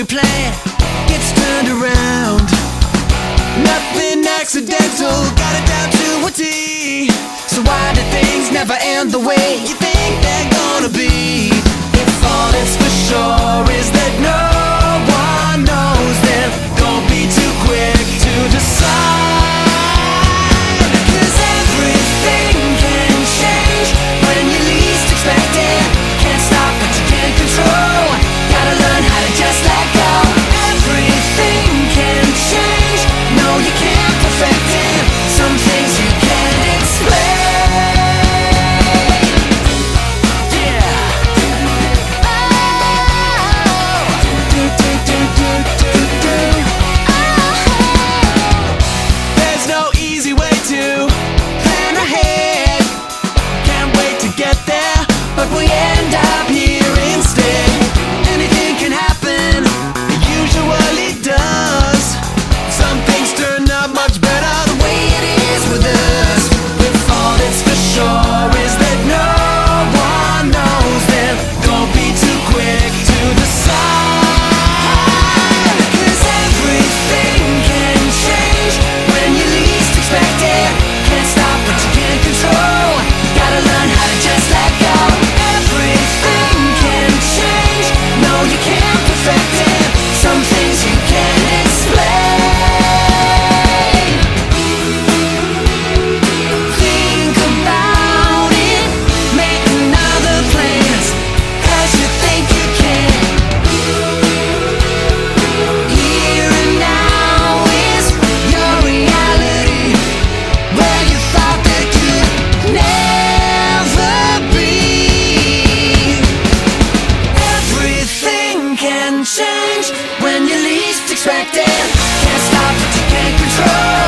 you plan gets turned around. Nothing accidental, got it down to a T. So why do things never end the way you think they're gonna be? If all that's for sure is that no one knows, then don't be too quick to decide. 'Cause everything can change when you least expect it. Can't stop what you can't control. Gotta learn how to just let go. Everything can change. No, you can't perfect it. Some things you can't explain. Yeah. Oh. Do, do, do, do, do, do. Oh. There's no easy way to plan ahead. Can't wait to get there, but we end up here instead. Anything can happen, it usually does. Some things turn out much better the way it is with us. If all that's for sure is that no one knows, then don't be too quick to decide. 'Cause everything can change when you least expect it. Can't stop what you can't control. Gotta learn how to just let go. Everything can change. No, you can't perfect it. Some things you can't explain. Think about it. Make another plans, 'cause you think you can. Here and now is your reality, where you thought that could never be. Everything can change when you least expect it. Can't stop what you can't control.